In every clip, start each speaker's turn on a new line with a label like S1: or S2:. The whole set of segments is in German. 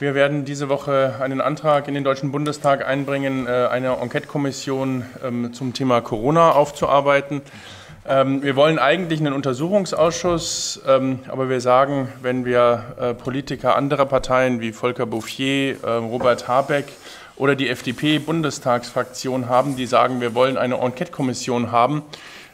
S1: Wir werden diese Woche einen Antrag in den Deutschen Bundestag einbringen, eine Enquete-Kommission zum Thema Corona aufzuarbeiten. Wir wollen eigentlich einen Untersuchungsausschuss, aber wir sagen, wenn wir Politiker anderer Parteien wie Volker Bouffier, Robert Habeck oder die FDP-Bundestagsfraktion haben, die sagen, wir wollen eine Enquete-Kommission haben,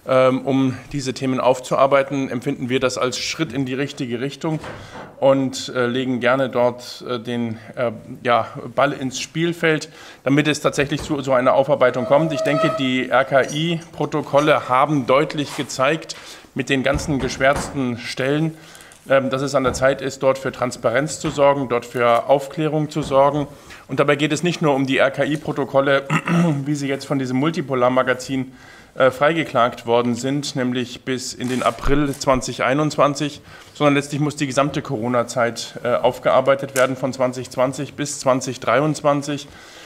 S1: um diese Themen aufzuarbeiten, empfinden wir das als Schritt in die richtige Richtung und legen gerne dort den Ball ins Spielfeld, damit es tatsächlich zu so einer Aufarbeitung kommt. Ich denke, die RKI-Protokolle haben deutlich gezeigt, mit den ganzen geschwärzten Stellen, dass es an der Zeit ist, dort für Transparenz zu sorgen, dort für Aufklärung zu sorgen. Und dabei geht es nicht nur um die RKI-Protokolle, wie sie jetzt von diesem Multipolar-Magazin freigeklagt worden sind, nämlich bis in den April 2021, sondern letztlich muss die gesamte Corona-Zeit aufgearbeitet werden, von 2020 bis 2023.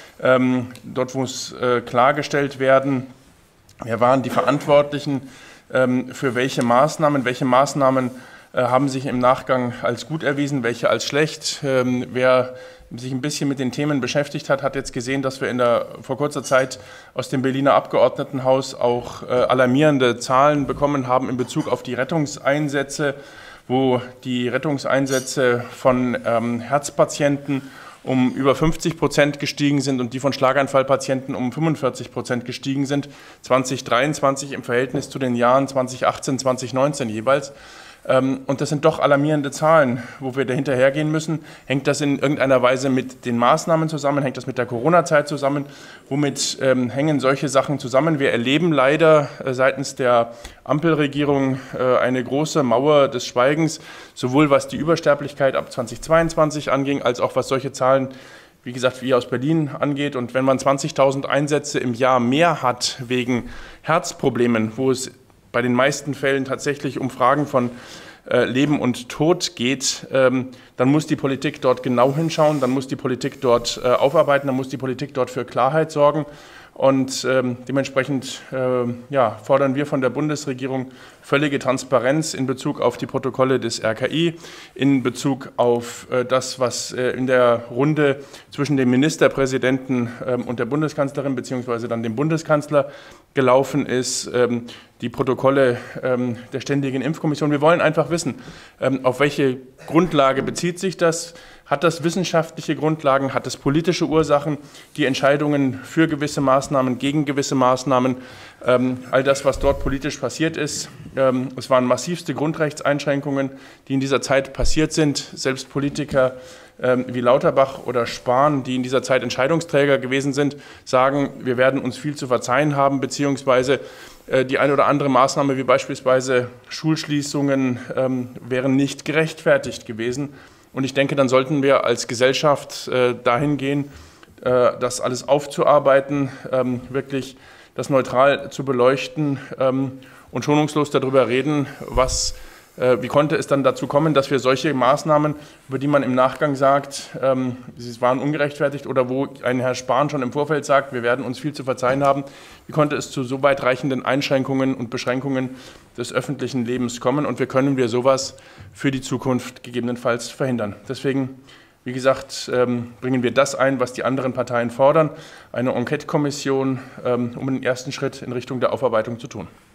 S1: Dort muss klargestellt werden, wer waren die Verantwortlichen für welche Maßnahmen haben sich im Nachgang als gut erwiesen, welche als schlecht. Wer sich ein bisschen mit den Themen beschäftigt hat, hat jetzt gesehen, dass wir vor kurzer Zeit aus dem Berliner Abgeordnetenhaus auch alarmierende Zahlen bekommen haben in Bezug auf die Rettungseinsätze, wo die Rettungseinsätze von Herzpatienten um über 50% gestiegen sind und die von Schlaganfallpatienten um 45% gestiegen sind, 2023 im Verhältnis zu den Jahren 2018, 2019 jeweils. Und das sind doch alarmierende Zahlen, wo wir dahinterhergehen müssen. Hängt das in irgendeiner Weise mit den Maßnahmen zusammen? Hängt das mit der Corona-Zeit zusammen? Womit hängen solche Sachen zusammen? Wir erleben leider seitens der Ampelregierung eine große Mauer des Schweigens, sowohl was die Übersterblichkeit ab 2022 anging, als auch was solche Zahlen, wie gesagt, wie aus Berlin angeht. Und wenn man 20.000 Einsätze im Jahr mehr hat wegen Herzproblemen, wo es bei den meisten Fällen tatsächlich um Fragen von Leben und Tod geht, dann muss die Politik dort genau hinschauen, dann muss die Politik dort aufarbeiten, dann muss die Politik dort für Klarheit sorgen. Und dementsprechend fordern wir von der Bundesregierung völlige Transparenz in Bezug auf die Protokolle des RKI, in Bezug auf das, was in der Runde zwischen dem Ministerpräsidenten und der Bundeskanzlerin beziehungsweise dann dem Bundeskanzler gelaufen ist, die Protokolle der Ständigen Impfkommission. Wir wollen einfach wissen, auf welche Grundlage bezieht sich das? Hat das wissenschaftliche Grundlagen? Hat es politische Ursachen? Die Entscheidungen für gewisse Maßnahmen, gegen gewisse Maßnahmen, all das, was dort politisch passiert ist. Es waren massivste Grundrechtseinschränkungen, die in dieser Zeit passiert sind. Selbst Politiker wie Lauterbach oder Spahn, die in dieser Zeit Entscheidungsträger gewesen sind, sagen, wir werden uns viel zu verzeihen haben, beziehungsweise die eine oder andere Maßnahme, wie beispielsweise Schulschließungen, wären nicht gerechtfertigt gewesen. Und ich denke, dann sollten wir als Gesellschaft dahin gehen, das alles aufzuarbeiten, wirklich das neutral zu beleuchten und schonungslos darüber reden, wie konnte es dann dazu kommen, dass wir solche Maßnahmen, über die man im Nachgang sagt, sie waren ungerechtfertigt oder wo ein Herr Spahn schon im Vorfeld sagt, wir werden uns viel zu verzeihen haben, wie konnte es zu so weitreichenden Einschränkungen und Beschränkungen des öffentlichen Lebens kommen und wie können wir sowas für die Zukunft gegebenenfalls verhindern. Deswegen, wie gesagt, bringen wir das ein, was die anderen Parteien fordern, eine Enquete-Kommission, um den ersten Schritt in Richtung der Aufarbeitung zu tun.